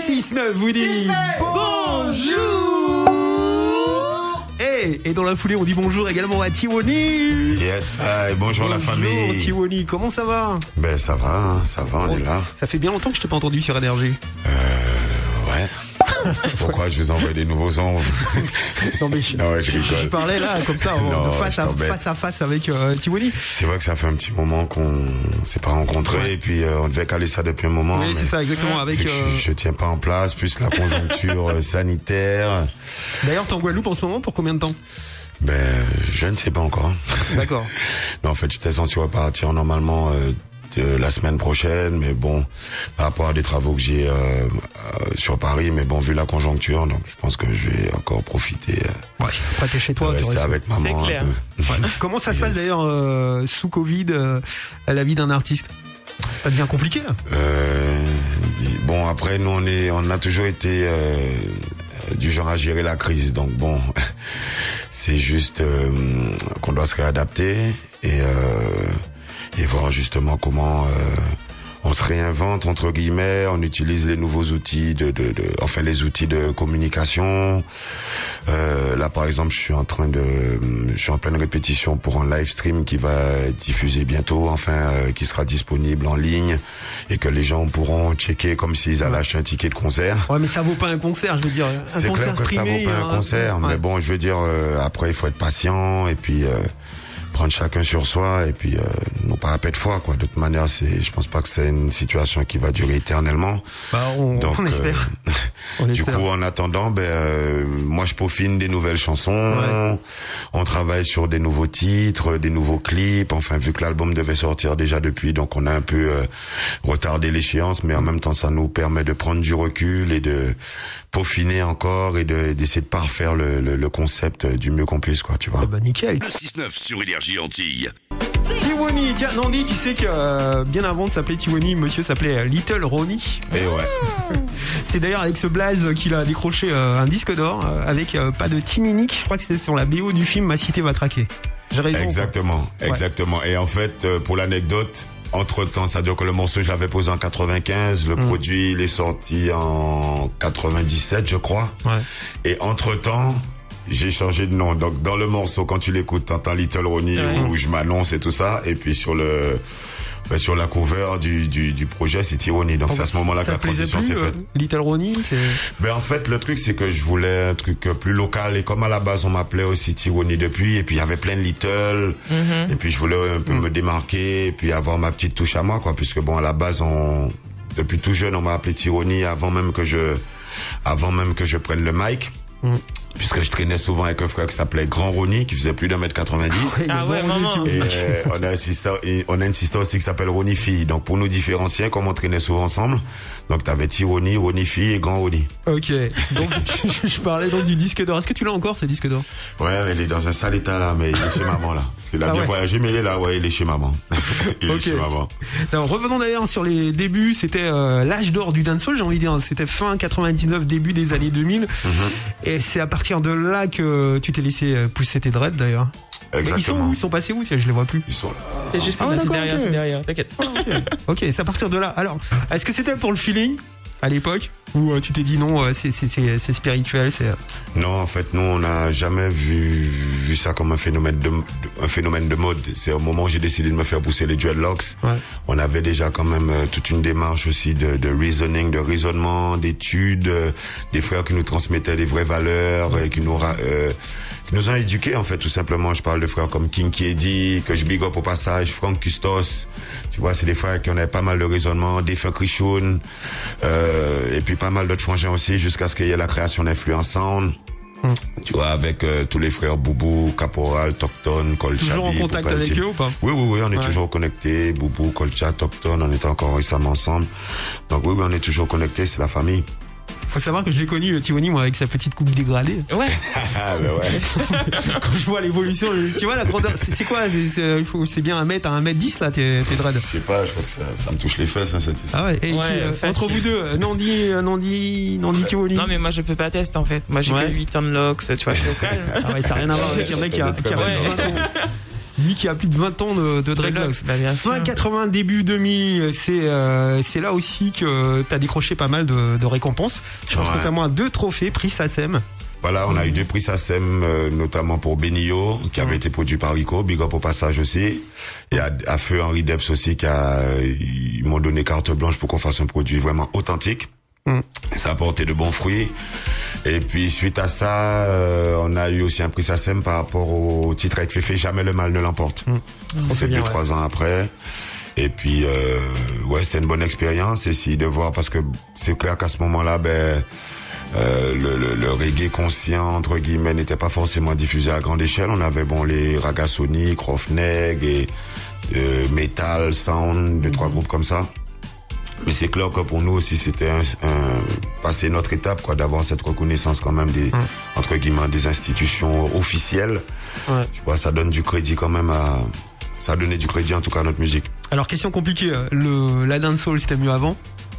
6-9 vous dit bonjour. Et dans la foulée, on dit bonjour également à Tiwoni. Yes, bonjour la famille. Tiwoni, comment ça va? Ben ça va, on est là. Ça fait bien longtemps que je t'ai pas entendu sur Énergie. Ouais. Pourquoi je vous envoie des nouveaux sons? Non mais je rigole. Je parlais là comme ça, de face à face avec Tiwoni. C'est vrai que ça fait un petit moment qu'on s'est pas rencontrés et puis on devait caler ça depuis un moment. Oui, c'est ça exactement. Avec je tiens pas en place, plus la conjoncture sanitaire. D'ailleurs, t'es en Guadeloupe en ce moment pour combien de temps? Ben je ne sais pas encore. D'accord. Non, en fait, j'étais censé repartir normalement la semaine prochaine, mais bon, par rapport à des travaux que j'ai sur Paris, mais bon, vu la conjoncture, donc je pense que je vais encore profiter. Ouais, après t'es chez toi, tu rester avec maman un peu. Ouais. Comment ça se passe d'ailleurs sous Covid, la vie d'un artiste? Ça devient compliqué là. Bon, après nous on a toujours été du genre à gérer la crise, donc bon, c'est juste qu'on doit se réadapter et voir justement comment on se réinvente entre guillemets, on utilise les nouveaux outils les outils de communication. Là par exemple, je suis en pleine répétition pour un live stream qui va diffuser bientôt, qui sera disponible en ligne et que les gens pourront checker comme s'ils allaient acheter un ticket de concert. Ouais, mais ça vaut pas un concert, je veux dire. C'est clair que ça vaut pas un concert, mais bon, je veux dire, après il faut être patient et puis prendre chacun sur soi et puis non pas à pète foi quoi. De toute manière, je pense pas que c'est une situation qui va durer éternellement. On espère. Du coup, en attendant, moi je peaufine des nouvelles chansons. Ouais. On travaille sur des nouveaux titres, des nouveaux clips. Enfin, vu que l'album devait sortir déjà depuis, donc on a un peu retardé l'échéance, mais en même temps, ça nous permet de prendre du recul et de peaufiner encore et d'essayer de parfaire le concept du mieux qu'on puisse, quoi, tu vois. Ah bah nickel. Le 6-9 sur Énergie Antilles. Tiwoni, tiens, Nandi, tu sais que bien avant de s'appeler Tiwoni, monsieur s'appelait Little Ronnie. Et ouais. C'est d'ailleurs avec ce blaze qu'il a décroché un disque d'or avec pas de Timinique, je crois que c'était sur la BO du film Ma Cité va craquer. J'ai raison. Exactement. Et en fait, pour l'anecdote, entre-temps, ça veut dire que le morceau, je l'avais posé en 95, le produit, il est sorti en 97, je crois. Ouais. Et entre-temps, j'ai changé de nom. Donc, dans le morceau, quand tu l'écoutes, t'entends Little Ronnie où je m'annonce et tout ça. Et puis, sur la cover du projet, c'est Tiwoni. Donc, c'est à ce moment-là que la transition s'est faite. Little Ronnie, en fait, le truc, c'est que je voulais un truc plus local. Et comme à la base, on m'appelait aussi Tiwoni depuis. Et puis, il y avait plein de Little. Et puis, je voulais un peu me démarquer. Et puis, avoir ma petite touche à moi, quoi. Puisque bon, à la base, depuis tout jeune, on m'a appelé Tiwoni avant même que je prenne le mic. Puisque je traînais souvent avec un frère qui s'appelait Grand Ronnie, qui faisait plus d'1m90. Ah ouais, maman. Et on a une sister aussi qui s'appelle Ronnie Fille. Donc pour nous différencier, comme on traînait souvent ensemble, donc t'avais Tiwoni, Ronnie Fille et Grand Ronnie. Ok. Donc je parlais donc du disque d'or. Est-ce que tu l'as encore, ce disque d'or? Ouais, il est dans un sale état là, mais il est chez maman là. Parce qu'il a bien voyagé, mais il est là, il est chez maman. Il est chez maman. Alors revenons d'ailleurs sur les débuts. C'était l'âge d'or du dancehall, j'ai envie de dire. C'était fin 99, début des années 2000. Et c'est à partir de là que tu t'es laissé pousser tes dreads d'ailleurs. Exactement. Ils sont où? Ils sont passés où? Je les vois plus. Ils sont là. C'est juste c'est derrière. T'inquiète. Ok, c'est à partir de là. Alors, est-ce que c'était pour le feeling à l'époque ou tu t'es dit non, c'est spirituel, Non, en fait, nous on n'a jamais vu ça comme un phénomène de mode. C'est au moment où j'ai décidé de me faire pousser les dreadlocks. Ouais. On avait déjà quand même toute une démarche aussi de reasoning, de raisonnement, d'études, des frères qui nous transmettaient des vraies valeurs et qui nous ont éduqués en fait, tout simplement. Je parle de frères comme King Kiedi, que je big up au passage, Frank Custos. Tu vois, c'est des frères qui avaient pas mal de raisonnement, des frères Krichoun, et puis pas mal d'autres frangins aussi, jusqu'à ce qu'il y ait la création d'Influence Sound. Tu vois, avec tous les frères Boubou, Caporal, Tocton, Colcha. Toujours en contact avec eux ou pas? Oui, on est toujours connectés. Boubou, Colcha, Tocton, on était encore récemment ensemble. Donc oui, on est toujours connectés, c'est la famille. Faut savoir que je l'ai connu, Tiwoni, moi, avec sa petite coupe dégradée. Ouais. Ouais. Quand je vois l'évolution, tu vois la grandeur, c'est quoi? C'est bien 1m10 là, tes dreads. Je sais pas, je crois que ça me touche les fesses, cette histoire. Ah ouais, entre vous deux, Nandi, Tiwoni. Non, mais moi, je peux pas tester, en fait. Moi, j'ai que 8 ans de locks, tu vois, je suis au calme. Ah ouais, ça n'a rien à voir avec un mec qui a 20 ans. Lui qui a plus de 20 ans de dreadlocks. Fin 80, début 2000, c'est là aussi que t'as décroché pas mal de récompenses. Je pense notamment à 2 trophées, prix SACEM. Voilà, on a eu 2 prix SACEM, notamment pour Benio, qui avait été produit par Rico, big up au passage aussi. Et à Feu Henri Debs aussi, ils m'ont donné carte blanche pour qu'on fasse un produit vraiment authentique. Ça a porté de bons fruits. Et puis suite à ça, on a eu aussi un prix SACEM par rapport au titre avec Féfé, Jamais le mal ne l'emporte. C'est 2-3 ans après. Et puis c'était une bonne expérience. Et de voir, parce que c'est clair qu'à ce moment-là, le reggae conscient entre guillemets n'était pas forcément diffusé à grande échelle. On avait les Ragasonic, Roughneck et Metal, Sound, 2-3 groupes comme ça. Mais c'est clair que pour nous aussi c'était passer notre étape, quoi, d'avoir cette reconnaissance quand même entre guillemets des institutions officielles. Tu vois, ça donne du crédit quand même ça a donné du crédit en tout cas à notre musique. Alors question compliquée, la dancehall c'était mieux avant?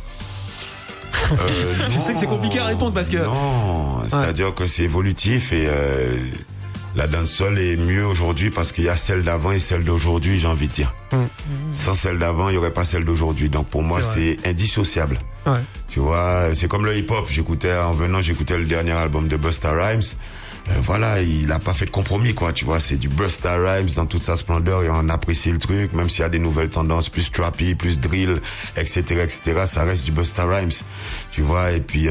Je sais que c'est compliqué à répondre parce que... Non, c'est-à-dire que c'est évolutif et la dancehall est mieux aujourd'hui parce qu'il y a celle d'avant et celle d'aujourd'hui, j'ai envie de dire. Sans celle d'avant, il n'y aurait pas celle d'aujourd'hui. Donc pour moi, c'est indissociable. Tu vois, c'est comme le hip-hop. J'écoutais le dernier album de Busta Rhymes. Voilà, il a pas fait de compromis, quoi, tu vois, c'est du Busta Rhymes dans toute sa splendeur et on apprécie le truc, même s'il y a des nouvelles tendances, plus trappy, plus drill, etc., ça reste du Busta Rhymes, tu vois, et puis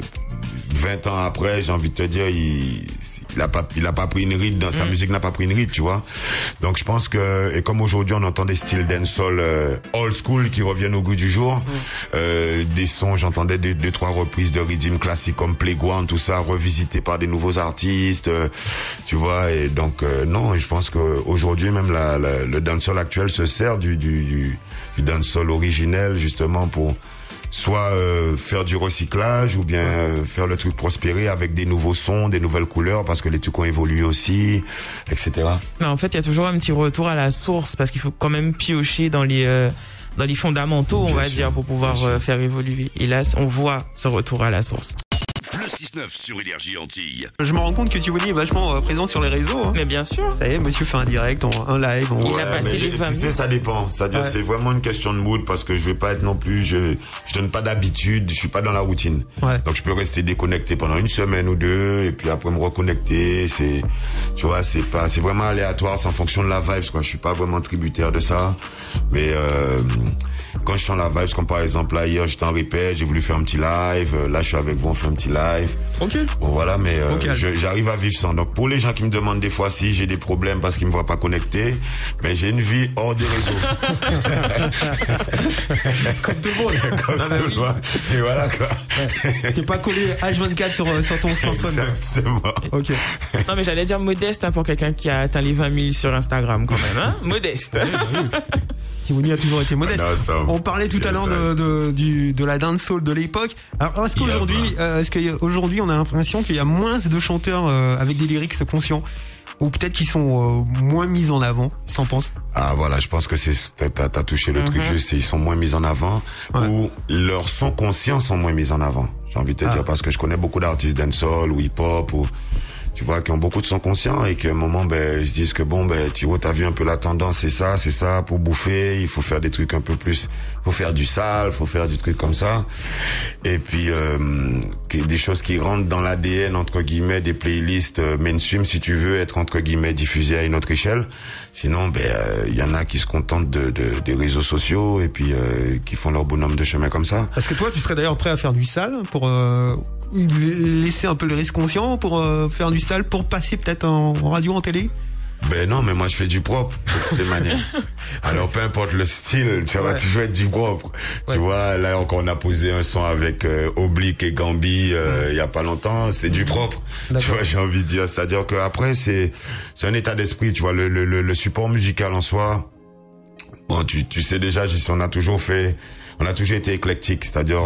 20 ans après, j'ai envie de te dire, il a pas pris une ride dans sa musique, n'a pas pris une ride, tu vois. Donc je pense que, et comme aujourd'hui on entend des styles dancehall old school qui reviennent au goût du jour, des sons, j'entendais 2-3 reprises de rhythm classiques comme Playground, tout ça, revisité par des nouveaux artistes, tu vois, et donc non, je pense qu'aujourd'hui même le dancehall actuel se sert du dancehall originel justement pour soit faire du recyclage ou bien faire le truc prospérer avec des nouveaux sons, des nouvelles couleurs, parce que les trucs ont évolué aussi, etc. Mais en fait, il y a toujours un petit retour à la source parce qu'il faut quand même piocher dans les fondamentaux, on va dire, pour pouvoir faire évoluer. Et là, on voit ce retour à la source. Le 6-9 sur Énergie Antilles. Je me rends compte que Tivoli est vachement présent sur les réseaux. Hein. Mais bien sûr. Ça y est, monsieur fait un direct, un live. Il a passé les 20 tu sais, ça dépend. C'est-à-dire, c'est vraiment une question de mood parce que je vais pas être non plus, je donne pas d'habitude, je suis pas dans la routine. Donc je peux rester déconnecté pendant 1 semaine ou 2 et puis après me reconnecter. Tu vois, c'est vraiment aléatoire, c'est en fonction de la vibes, quoi. Je suis pas vraiment tributaire de ça. Mais, quand je suis dans la vibes, comme par exemple là hier j'étais en répète, j'ai voulu faire un petit live, là je suis avec vous, on fait un petit live. Bon voilà, mais j'arrive à vivre sans. Donc pour les gens qui me demandent des fois si j'ai des problèmes parce qu'ils me voient pas connecté, mais j'ai une vie hors des réseaux. Comme tout le monde. Comme tout le monde. Et voilà quoi. T'es pas collé H24 sur ton smartphone. Exactement. Ok. Non mais j'allais dire modeste pour quelqu'un qui a atteint les 20 000 sur Instagram quand même, hein. Modeste. Tivoli a toujours été modeste. Non, on parlait tout à l'heure de la dancehall de l'époque. Alors est-ce qu'aujourd'hui on a l'impression qu'il y a moins de chanteurs avec des lyrics conscients ou peut-être qu'ils sont moins mis en avant, t'en penses? Ah voilà, je pense que t'as touché le truc juste, ils sont moins mis en avant ou leurs sons conscients sont moins mis en avant. J'ai envie de te dire parce que je connais beaucoup d'artistes dancehall ou hip-hop ou tu vois, qui ont beaucoup de sons conscients et qu'à un moment, ils se disent que Thiro, t'as vu un peu la tendance, c'est ça, pour bouffer, il faut faire des trucs un peu plus, faut faire du sale, faut faire du truc comme ça. Et puis, des choses qui rentrent dans l'ADN, entre guillemets, des playlists mainstream, si tu veux être, entre guillemets, diffusé à une autre échelle. Sinon, il y en a qui se contentent des réseaux sociaux et puis, qui font leur bonhomme de chemin comme ça. Est-ce que toi, tu serais d'ailleurs prêt à faire du sale pour, laisser un peu le risque conscient pour faire du sale pour passer peut-être en radio, en télé? Non, mais moi je fais du propre de toutes les manières. Alors peu importe le style, tu vas toujours être du propre. Tu vois, là encore on a posé un son avec Oblique et Gambi il y a pas longtemps, c'est du propre. Tu vois, j'ai envie de dire, c'est-à-dire que après c'est un état d'esprit, tu vois, le support musical en soi. Bon, tu sais déjà, on a toujours été éclectique, c'est-à-dire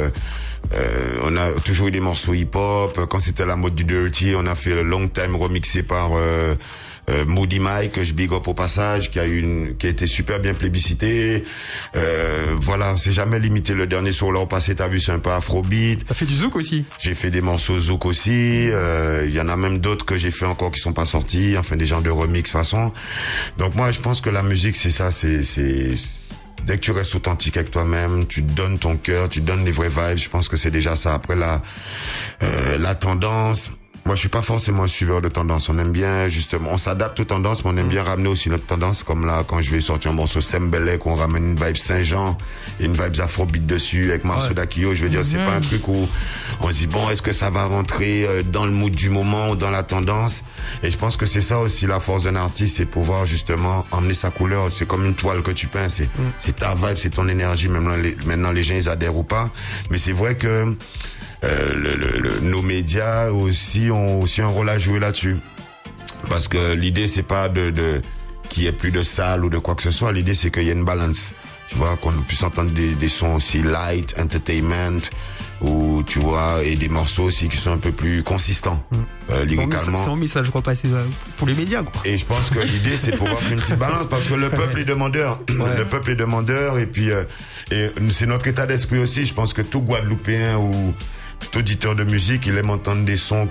on a toujours eu des morceaux hip-hop. Quand c'était la mode du dirty, on a fait le long time remixé par Moody Mike, que je big up au passage, qui a été super bien plébiscité. Voilà, c'est jamais limité. Le dernier sur l'or passé, t'as vu, c'est un peu afrobeat. T'as fait du zouk aussi? J'ai fait des morceaux zouk aussi. Il y en a même d'autres que j'ai fait encore qui sont pas sortis. Enfin, des genres de remix façon. Donc moi, je pense que la musique, c'est ça, c'est dès que tu restes authentique avec toi-même, tu donnes ton cœur, tu donnes les vraies vibes. Je pense que c'est déjà ça. Après la tendance. Moi, je suis pas forcément un suiveur de tendance. On aime bien, justement, on s'adapte aux tendances, mais on aime bien ramener aussi notre tendance. Comme là, quand je vais sortir un morceau Sembelek, on ramène une vibe Saint-Jean et une vibe afrobeat dessus avec Marceau Dakio. Je veux dire, c'est pas un truc où on se dit, bon, est-ce que ça va rentrer dans le mood du moment ou dans la tendance? Et je pense que c'est ça aussi la force d'un artiste, c'est pouvoir justement emmener sa couleur. C'est comme une toile que tu peins, c'est ta vibe, c'est ton énergie. Maintenant, les gens, ils adhèrent ou pas. Mais c'est vrai que nos médias aussi ont aussi un rôle à jouer là-dessus, parce que l'idée c'est pas de qu'il y ait plus de salles ou de quoi que ce soit. L'idée c'est qu'il y ait une balance, tu vois, qu'on puisse entendre des sons aussi light entertainment, ou tu vois, et des morceaux aussi qui sont un peu plus consistants lyricalement. C'est un message, je crois, passer pour les médias, quoi. Et je pense que l'idée c'est pouvoir faire une petite balance, parce que le peuple est demandeur. Le peuple est demandeur, et puis et c'est notre état d'esprit aussi. Je pense que tout Guadeloupéen ou tout auditeur de musique, il aime entendre des sons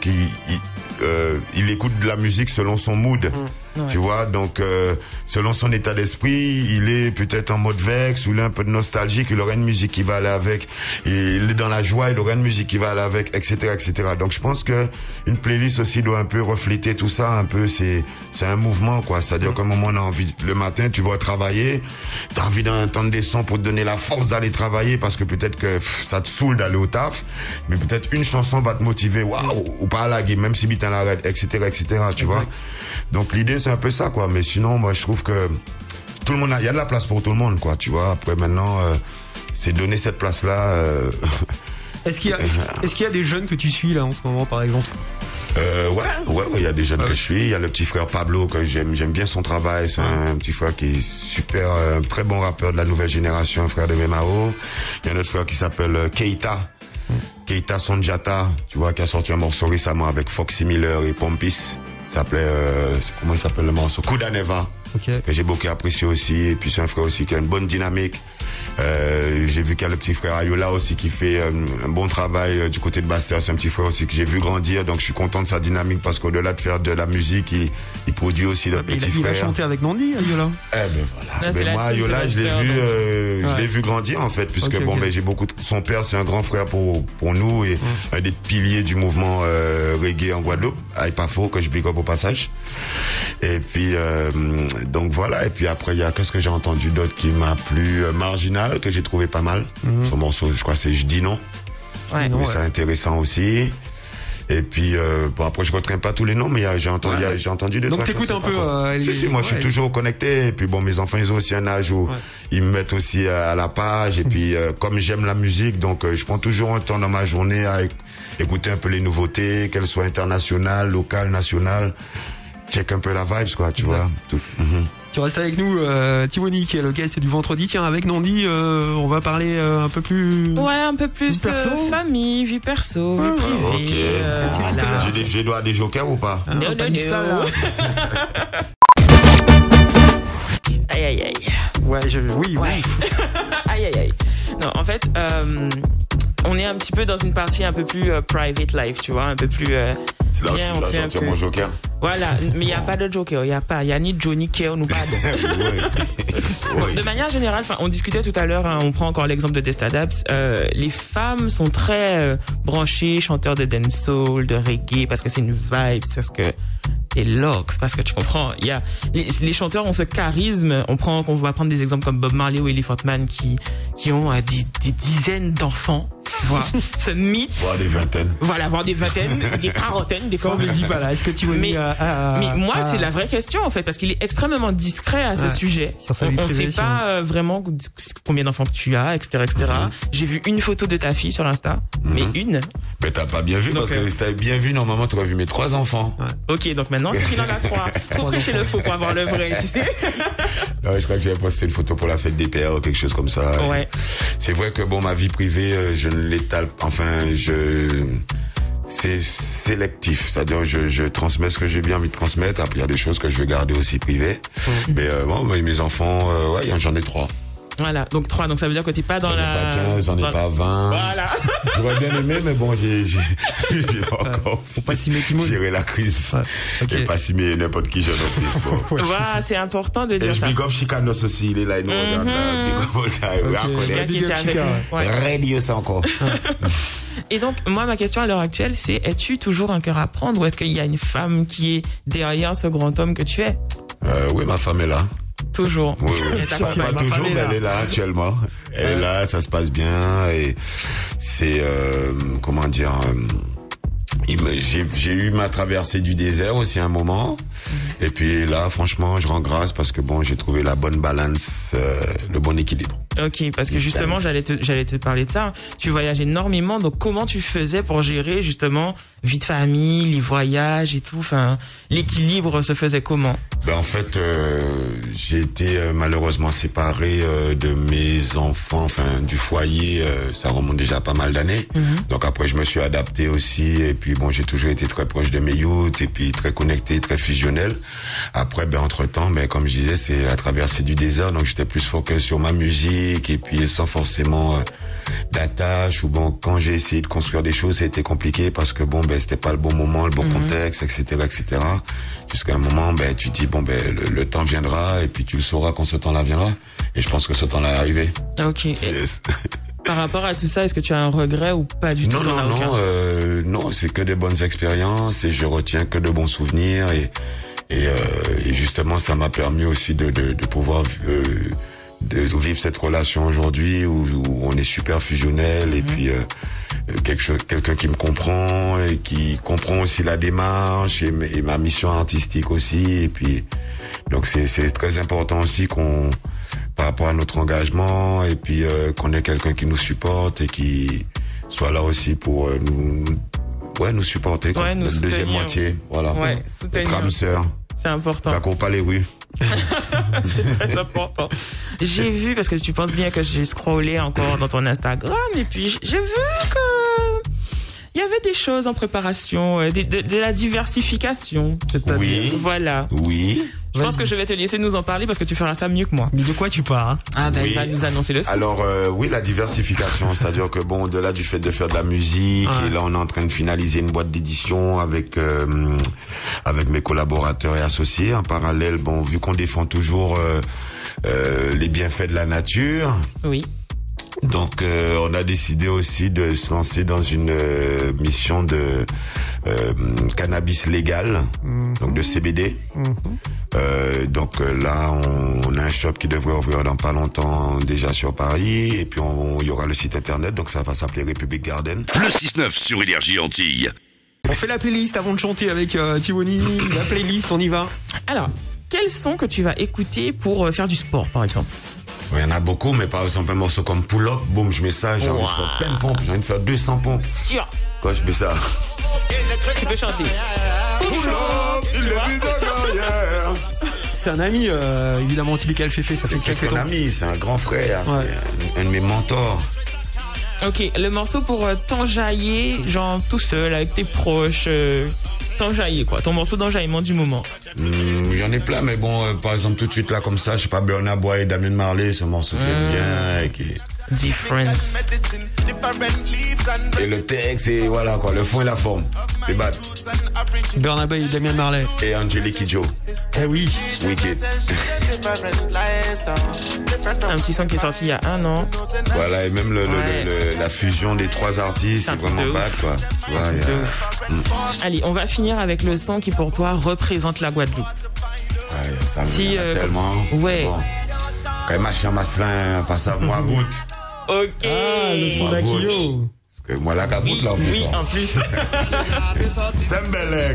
il écoute de la musique selon son mood. Tu vois, donc selon son état d'esprit, il est peut-être en mode vex, ou il est un peu de nostalgique, il aura une musique qui va aller avec. Et il est dans la joie, il aura une musique qui va aller avec, etc., etc. Donc je pense que une playlist aussi doit un peu refléter tout ça. Un peu, c'est un mouvement, quoi. C'est-à-dire qu'à un moment on a envie, le matin tu vas travailler, t'as envie d'entendre des sons pour te donner la force d'aller travailler, parce que peut-être que ça te saoule d'aller au taf, mais peut-être une chanson va te motiver, waouh, ou pas à la game, même si bitin l'arrête, etc., etc. Tu vois. Donc l'idée c'est un peu ça, quoi. Mais sinon, moi je trouve que tout le monde il y a de la place pour tout le monde, quoi. Tu vois. Après maintenant, c'est donner cette place là. Est-ce qu'il y a des jeunes que tu suis là en ce moment, par exemple? Ouais, il y a des jeunes que je suis. Il y a le petit frère Pablo, que j'aime bien son travail. C'est un petit frère qui est super, un très bon rappeur de la nouvelle génération, un frère de Memao. Il y a un autre frère qui s'appelle Keita. Keita Sonjata, tu vois, qui a sorti un morceau récemment avec Foxy Miller et Pompis. Ça s'appelait, comment il s'appelle le morceau? Kudaneva. Que j'ai beaucoup apprécié aussi. Et puis c'est un frère aussi qui a une bonne dynamique. J'ai vu qu'il y a le petit frère Ayola aussi qui fait un bon travail du côté de Bastère. C'est un petit frère aussi que j'ai vu grandir, donc je suis content de sa dynamique, parce qu'au-delà de faire de la musique, il produit aussi le petit frère. Il a chanté avec Nandi, Ayola. Voilà. Mais moi, Ayola, je l'ai vu grandir en fait, puisque j'ai beaucoup son père, c'est un grand frère pour nous, et un des piliers du mouvement reggae en Guadeloupe, Aipafo, que je big up au passage. Et puis donc voilà. Et puis après, il y a qu'est-ce que j'ai entendu d'autre qui m'a plu, Marginal, que j'ai trouvé pas mal. Son morceau, je crois, c'est Je dis non. C'est intéressant aussi. Et puis après je retiens pas tous les noms, mais j'ai entendu deux. Donc t'écoutes un peu. Si, moi je suis toujours connecté. Et puis bon, mes enfants ils ont aussi un âge où ils me mettent aussi à la page. Et puis comme j'aime la musique, donc je prends toujours un temps dans ma journée à écouter un peu les nouveautés, qu'elles soient internationales, locales, nationales. Check un peu la vibes, quoi, tu vois. Tu restes avec nous, Timoni, qui est le guest du vendredi. Tiens, avec Nandi, on va parler un peu plus. Ouais, un peu plus famille, vie perso, vie privée. Ok. J'ai droit à des jokers ou pas? Non. Aïe. Ouais, oui. Aïe. Non, en fait, on est un petit peu dans une partie un peu plus private life, tu vois, un peu plus. C'est là où je vais sortir mon joker. Voilà, mais il n'y a pas de joker, il y a ni Johnny Keo, nous pas de manière générale, on discutait tout à l'heure, on prend encore l'exemple de Destadabs, les femmes sont très branchées, chanteurs de dancehall, de reggae, parce que c'est une vibe, parce que et Lox, parce que tu comprends, il y a les chanteurs ont ce charisme. On va prendre des exemples comme Bob Marley ou Elephant Man qui ont des dizaines d'enfants. Tu vois, ce mythe. Voir des vingtaines. Voilà, voir des vingtaines, des quarantaines, des fois. On me dit pas là. Est-ce que tu veux mais moi, c'est la vraie question en fait, parce qu'il est extrêmement discret à ce sujet. On sait pas vraiment combien d'enfants que tu as, etc., etc. J'ai vu une photo de ta fille sur Insta, mais une. Mais t'as pas bien vu, donc, parce que si t'avais bien vu, normalement, t'aurais vu mes 3 enfants. Ok, donc maintenant, c'est qu'il en a 3. Faut prêcher le faux pour avoir le vrai, tu sais. Non, je crois que j'avais posté une photo pour la fête des pères ou quelque chose comme ça. Ouais. C'est vrai que bon, ma vie privée, je ne l'étale, c'est sélectif. C'est-à-dire, je transmets ce que j'ai bien envie de transmettre. Après, il y a des choses que je vais garder aussi privées. Mais bon, mes enfants, j'en ai 3. Voilà, donc 3. Donc ça veut dire que t'es pas dans la... J'en ai pas 15, j'en ai pas 20. Voilà. J'aurais bien aimé, mais bon, j'ai pas encore. Faut pas s'y mettre gérer la crise. Okay. Et pas s'y mettre n'importe qui, je n'en quoi. Voilà, c'est important de dire ça. Et je big up Chicanos aussi, il est là, il nous regarde là. Big up all time. Radio, ça encore. Et donc, moi, ma question à l'heure actuelle, c'est, es-tu toujours un cœur à prendre ou est-ce qu'il y a une femme qui est derrière ce grand homme que tu es? Oui, ma femme est là. Toujours. Oui. Pas toujours, mais elle est là actuellement. Elle est là, ça se passe bien et c'est comment dire. J'ai eu ma traversée du désert aussi à un moment. Et puis là, franchement, je rends grâce parce que bon, j'ai trouvé la bonne balance, le bon équilibre. Ok, parce que justement, j'allais te parler de ça. Tu voyages énormément, donc comment tu faisais pour gérer justement vie de famille, les voyages et tout, enfin, l'équilibre se faisait comment? En fait, j'ai été malheureusement séparé de mes enfants, enfin du foyer, ça remonte déjà à pas mal d'années. Donc après, je me suis adapté aussi et puis bon, j'ai toujours été très proche de mes youths et puis très connecté, très fusionnel. Après, entre-temps, comme je disais, c'est la traversée du désert, donc j'étais plus focus sur ma musique et puis sans forcément d'attache ou bon, quand j'ai essayé de construire des choses, ça a été compliqué parce que c'était pas le bon moment, le bon contexte, etc. Jusqu'à un moment, tu te dis, le temps viendra et puis tu le sauras quand ce temps-là viendra. Et je pense que ce temps-là est arrivé. Ok. Par rapport à tout ça, est-ce que tu as un regret ou pas du tout? Non, c'est que des bonnes expériences et je retiens que de bons souvenirs et justement, ça m'a permis aussi de pouvoir de vivre cette relation aujourd'hui où on est super fusionnel et puis quelqu'un qui me comprend et qui comprend aussi la démarche et ma mission artistique aussi et puis donc c'est très important aussi qu'on par rapport à notre engagement et puis qu'on ait quelqu'un qui nous supporte et qui soit là aussi pour nous supporter nous la deuxième moitié, voilà, soutenir. Âme sœur. C'est important. Ça court pas les rues. C'est très important. J'ai vu, parce que tu penses bien que j'ai scrollé encore dans ton Instagram, et puis j'ai vu que il y avait des choses en préparation, de la diversification. Oui. Voilà. Oui. Je pense que je vais te laisser nous en parler parce que tu feras ça mieux que moi. Mais de quoi tu parles? Il va nous annoncer le scoop. Alors oui, la diversification, c'est-à-dire que au-delà du fait de faire de la musique, et là on est en train de finaliser une boîte d'édition avec mes collaborateurs et associés. En parallèle, vu qu'on défend toujours les bienfaits de la nature. Oui. Donc on a décidé aussi de se lancer dans une mission de cannabis légal, donc de CBD. Donc là on a un shop qui devrait ouvrir dans pas longtemps déjà sur Paris et puis il y aura le site internet, donc ça va s'appeler République Garden. Le 6-9 sur Énergie Antilles. On fait la playlist avant de chanter avec Tiwoni. La playlist, on y va. Alors, quels sons que tu vas écouter pour faire du sport par exemple? Il y en a beaucoup, mais par exemple un morceau comme Pull Up, boum, je mets ça, j'ai envie de faire plein de pompes, j'ai envie de faire 200 pompes. Sûr. Quand je mets ça. Tu peux chanter. Pull Up, il est C'est un ami, évidemment, Typical Féfé, ça fait quelques temps. C'est un ami, c'est un grand frère, c'est un de mes mentors. Ok, le morceau pour t'enjailler, genre tout seul, avec tes proches, t'enjailler quoi, ton morceau d'enjaillement du moment. Il y en a plein, mais par exemple tout de suite là comme ça, je sais pas, Burna Boy et Damien Marley, ce morceau que j'aime bien et qui... Different. Et le texte, et voilà quoi, le fond et la forme, c'est bad. Burna Boy et Damien Marley. Et Angelique Kidjo. Eh oui. Wicked. Un petit son qui est sorti il y a 1 an. Voilà, et même la fusion des 3 artistes, c'est vraiment bad quoi. Allez, on va finir avec le son qui pour toi représente la Guadeloupe. Ça me tellement. Ouais. Bon. Quand même, Machin Masselin, passe à moi, bout. Ok. Le son d'Akio. Parce que moi, la caboute, là, en plus. Oui, en plus. Sembelek.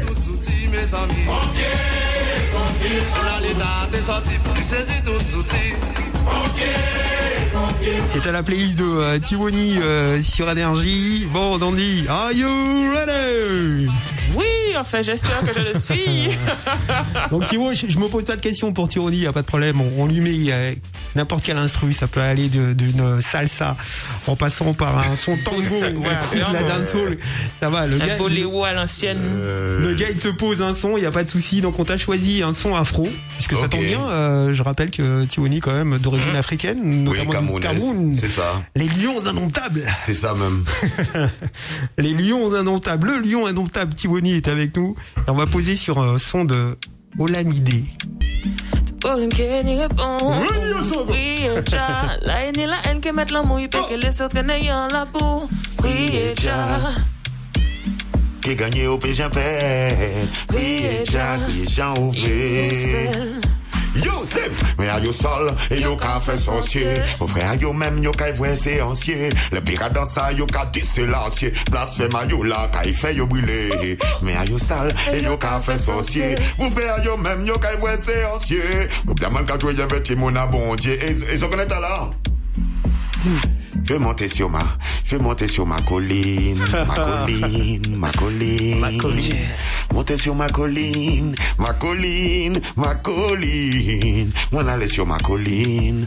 C'est à la playlist de Tiwoni sur Énergie. Bon, Dandy, are you ready? Oui, enfin, j'espère que je le suis. Donc, Thibaut, je me pose pas de questions pour Tironi, y a pas de problème. On lui met n'importe quel instru, ça peut aller d'une salsa en passant par un son tango, de la dancehall. Ça va, le gars. Boléro à l'ancienne. Le gars, il te pose un son, y a pas de souci. Donc, on t'a choisi un son afro, puisque ça tombe bien. Je rappelle que Tironi, quand même, d'origine africaine, notamment du Cameroun. C'est ça. Les lions indomptables. C'est ça même. Les lions indomptables. Le lion indomptable Tironi est avec nous. Et on va poser sur un son de Olamide. Pour une qui répond. Oui, déjà. La haine et la haine qui mettent l'amour, il peut que les autres n'ayant la peau. Oui, déjà. Qui gagne au péjin père. Oui, déjà. Qui j'en ouvert. Yo, c'est, mais à yo sol, et yo ka fait sorcier. Au frère, yo même, yo ka voie séancier. Le pirate dans ça, yo ka disselancier. Blasphème à yo là, ka fait yo brûler. Mais à yo sale, et yo ka fait sorcier. Au frère, yo même, yo ka voie séancier. Ou bien man ka jouer avec mon abondier. Et je connais ta là. Je vais monter sur ma colline, ma colline. Monter sur ma colline. Moi aller sur ma colline.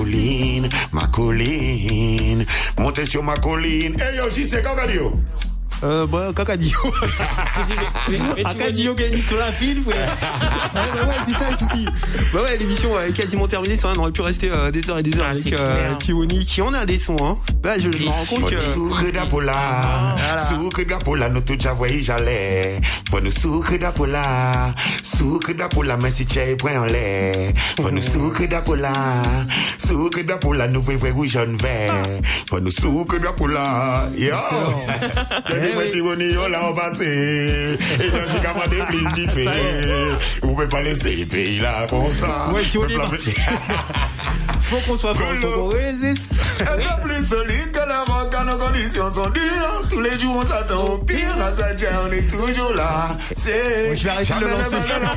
Monter sur ma colline. Hey yo, j'y sais Cacadio. Cacadio. Cacadio qui a mis sur la file, frère. Ouais, c'est ça le souci. Bah ouais, l'émission est quasiment terminée. C'est vrai, on aurait pu rester des heures et des heures avec Tironi, qui en a des sons, hein. Là, je me rends compte que. Sucre d'Apola, nous tout déjà voyé, j'allais. Faut nous sucre d'Apola, mais si tu es point en l'air. Faut nous sucre d'Apola, nous voyons rouge jaune vert. Faut nous sucre d'Apola, yo. Tironi, on l'a passé. Et donc, j'ai commandé plus d'y fait. Vous pouvez pas laisser les pays là comme ça. Ouais, Tironi est parti. Faut qu'on soit fort, faut qu'on résiste. Être plus solide que la rock quand nos conditions sont dures. Tous les jours, on s'attend au pire. À ça, on est toujours là. C'est. Je vais arrêter de le lancer.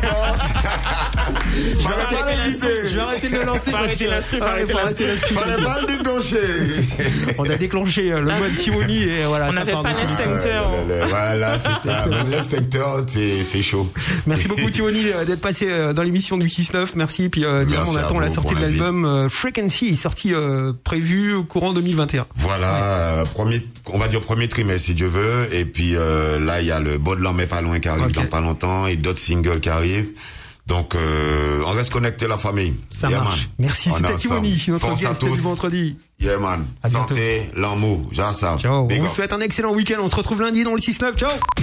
Je vais arrêter de le lancer parce que. Fallait pas le déclencher. On a déclenché le mode Tironi et voilà. On n'avait pas l'instincteur. Voilà, c'est ça. Même l'instincteur, c'est chaud. Merci beaucoup, Tironi, d'être passé dans l'émission du 6-9. Merci. Puis, évidemment, on attend la sortie de l'album Frequency, sortie prévue au courant 2021. Voilà, on va dire premier trimestre, si Dieu veut. Et puis, là, il y a le Baudeland mais pas loin qui arrive dans pas longtemps et d'autres singles qui arrivent. Donc, on reste connecté, la famille. Ça marche. Merci. C'était Tironi, notre guest du vendredi. Yeah, man. Santé, l'amour. Ciao. On vous souhaite un excellent week-end. On se retrouve lundi dans le 6-9. Ciao.